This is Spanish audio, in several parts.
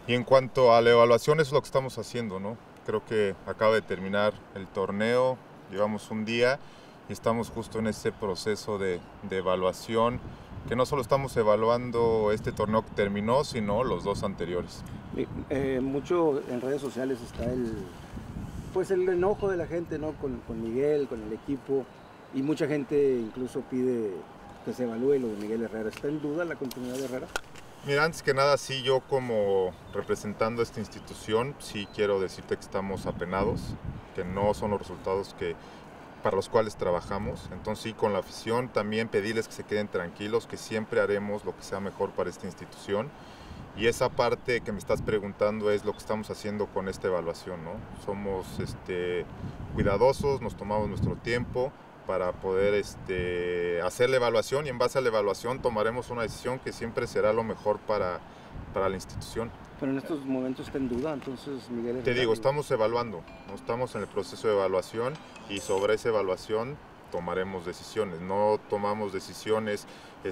Y en cuanto a la evaluación, eso es lo que estamos haciendo, ¿no? Creo que acaba de terminar el torneo, llevamos un día y estamos justo en ese proceso de evaluación, que no solo estamos evaluando este torneo que terminó, sino los dos anteriores. Mucho en redes sociales está el enojo de la gente, ¿no? Con Miguel, con el equipo, y mucha gente incluso pide que se evalúe lo de Miguel Herrera. ¿Está en duda la continuidad de Herrera? Mira, antes que nada, sí, yo como representando esta institución, sí quiero decirte que estamos apenados, que no son los resultados para los cuales trabajamos. Entonces sí, con la afición también pedirles que se queden tranquilos, que siempre haremos lo que sea mejor para esta institución. Y esa parte que me estás preguntando es lo que estamos haciendo con esta evaluación, ¿no? Somos cuidadosos, nos tomamos nuestro tiempo para poder hacer la evaluación, y en base a la evaluación tomaremos una decisión que siempre será lo mejor para la institución. Pero en estos momentos está en duda, entonces Miguel Herrera... Te digo, estamos evaluando, ¿no? Estamos en el proceso de evaluación y sobre esa evaluación tomaremos decisiones. No tomamos decisiones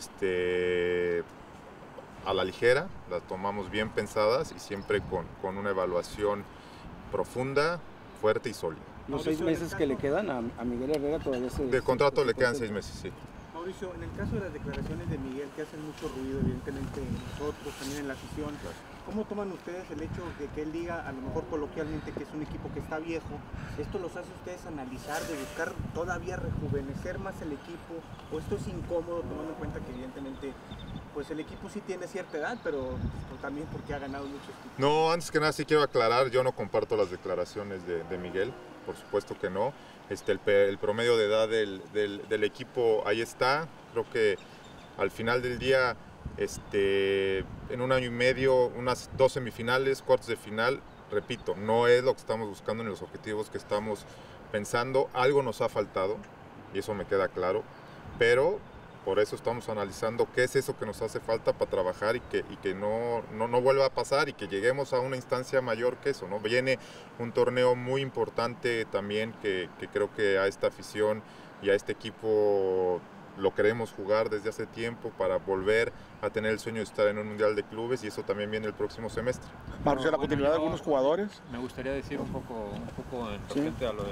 a la ligera, las tomamos bien pensadas y siempre con una evaluación profunda, fuerte y sólida. Los 6 meses que le quedan a Miguel Herrera todavía se... De contrato le quedan 6 meses, sí. Mauricio, en el caso de las declaraciones de Miguel, que hacen mucho ruido, evidentemente nosotros, también en la afición, ¿cómo toman ustedes el hecho de que él diga, a lo mejor coloquialmente, que es un equipo que está viejo? ¿Esto los hace ustedes analizar, de buscar todavía rejuvenecer más el equipo? ¿O esto es incómodo, tomando en cuenta que evidentemente pues el equipo sí tiene cierta edad, pero pues, también porque ha ganado muchos títulos? No, antes que nada sí quiero aclarar, yo no comparto las declaraciones de Miguel, por supuesto que no. El promedio de edad del equipo ahí está. Creo que al final del día, en un año y medio, unas 2 semifinales, cuartos de final, repito, no es lo que estamos buscando ni los objetivos que estamos pensando. Algo nos ha faltado y eso me queda claro, pero por eso estamos analizando qué es eso que nos hace falta para trabajar y que no vuelva a pasar y que lleguemos a una instancia mayor que eso, ¿no? Viene un torneo muy importante también que creo que a esta afición y a este equipo lo queremos jugar desde hace tiempo para volver a tener el sueño de estar en un mundial de clubes, y eso también viene el próximo semestre. Mauricio, la continuidad de algunos jugadores. Me gustaría decir un poco en referente a lo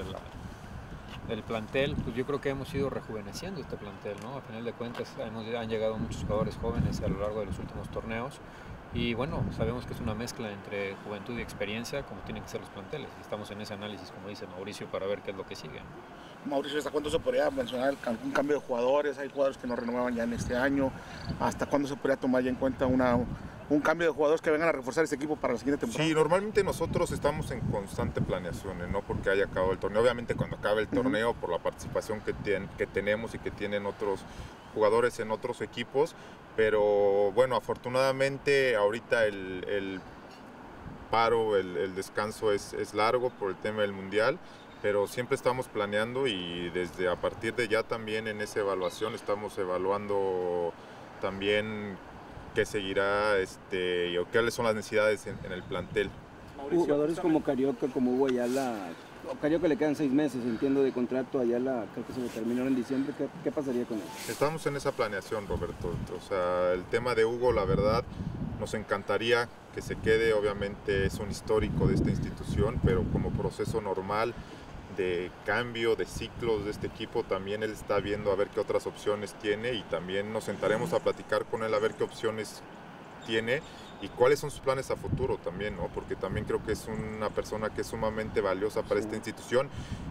del plantel. Pues yo creo que hemos ido rejuveneciendo este plantel, ¿no? A final de cuentas han llegado muchos jugadores jóvenes a lo largo de los últimos torneos, y bueno, sabemos que es una mezcla entre juventud y experiencia, como tienen que ser los planteles, y estamos en ese análisis, como dice Mauricio, para ver qué es lo que sigue, ¿no? Mauricio, ¿hasta cuándo se podría mencionar un cambio de jugadores? Hay jugadores que no renuevan ya en este año. ¿Hasta cuándo se podría tomar ya en cuenta un cambio de jugadores que vengan a reforzar este equipo para la siguiente temporada? Sí, normalmente nosotros estamos en constante planeación, no porque haya acabado el torneo. Obviamente cuando acabe el torneo, por la participación que tenemos y que tienen otros jugadores en otros equipos, pero bueno, afortunadamente ahorita el paro, el descanso es largo por el tema del mundial, pero siempre estamos planeando, y desde a partir de ya también en esa evaluación estamos evaluando también qué seguirá o cuáles son las necesidades en el plantel. Jugadores como Carioca, como Hugo Ayala, Carioca le quedan 6 meses, entiendo, de contrato. Ayala creo que se le terminó en diciembre. ¿Qué pasaría con él? Estamos en esa planeación, Roberto. O sea, el tema de Hugo, la verdad, nos encantaría que se quede. Obviamente es un histórico de esta institución, pero como proceso normal de cambio de ciclos de este equipo, también él está viendo a ver qué otras opciones tiene, y también nos sentaremos a platicar con él a ver qué opciones tiene y cuáles son sus planes a futuro también, ¿no? Porque también creo que es una persona que es sumamente valiosa para esta institución,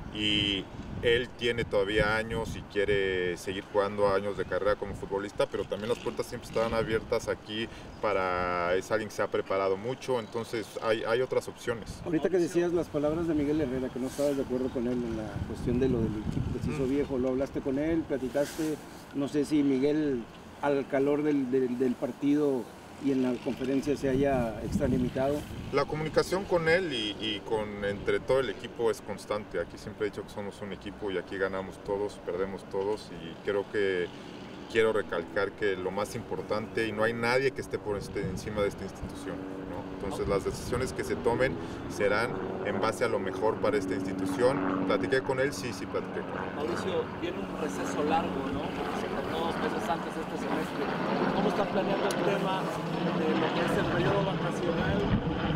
y él tiene todavía años y quiere seguir jugando años de carrera como futbolista, pero también las puertas siempre están abiertas aquí es alguien que se ha preparado mucho, entonces hay otras opciones. Ahorita que decías las palabras de Miguel Herrera, que no estabas de acuerdo con él en la cuestión de lo del equipo que se hizo viejo, ¿lo hablaste con él, platicaste? No sé si Miguel, al calor del partido y en la conferencia, se haya extralimitado. La comunicación con él y entre todo el equipo es constante. Aquí siempre he dicho que somos un equipo y aquí ganamos todos, perdemos todos, y quiero recalcar que lo más importante, y no hay nadie que esté por encima de esta institución, ¿no? Entonces las decisiones que se tomen serán en base a lo mejor para esta institución. ¿Platiqué con él? Sí, platiqué con él. Mauricio, viene un receso largo, ¿no? Porque se cortó 2 meses antes este semestre. ¿Cómo está planeando el tema de lo que es el periodo vacacional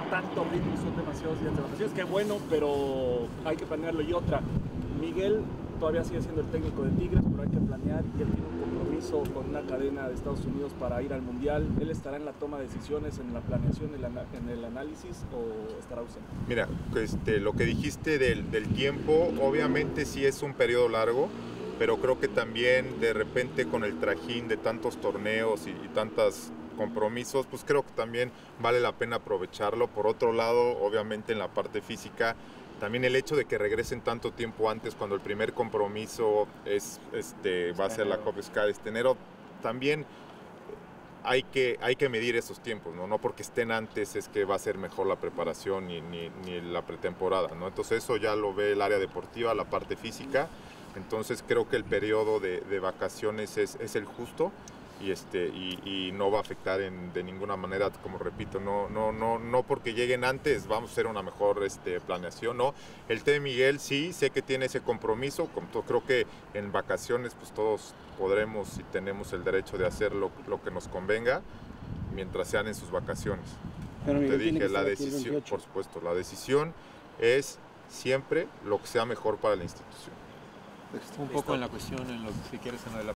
tanto ritmo, son demasiados días de vacaciones, que bueno, pero hay que planearlo. Y otra, Miguel todavía sigue siendo el técnico de Tigres, pero hay que planear y él tiene un compromiso con una cadena de Estados Unidos para ir al Mundial. ¿Él estará en la toma de decisiones, en la planeación, en el análisis o estará ausente? Mira, lo que dijiste del tiempo, obviamente sí es un periodo largo, pero creo que también de repente con el trajín de tantos torneos y tantos compromisos, pues creo que también vale la pena aprovecharlo. Por otro lado, obviamente en la parte física, también el hecho de que regresen tanto tiempo antes, cuando el primer compromiso va a ser la Copa Sky de enero, también hay que medir esos tiempos, ¿no? No porque estén antes es que va a ser mejor la preparación ni la pretemporada, ¿no? Entonces eso ya lo ve el área deportiva, la parte física. Entonces creo que el periodo de vacaciones es el justo y no va a afectar de ninguna manera, como repito, no porque lleguen antes vamos a hacer una mejor planeación, ¿no? El tema de Miguel sí, sé que tiene ese compromiso, creo que en vacaciones pues todos podremos y tenemos el derecho de hacer lo que nos convenga mientras sean en sus vacaciones. Pero te dije, la decisión, por supuesto, la decisión es siempre lo que sea mejor para la institución. Un poco en la cuestión, si quieres, en lo de la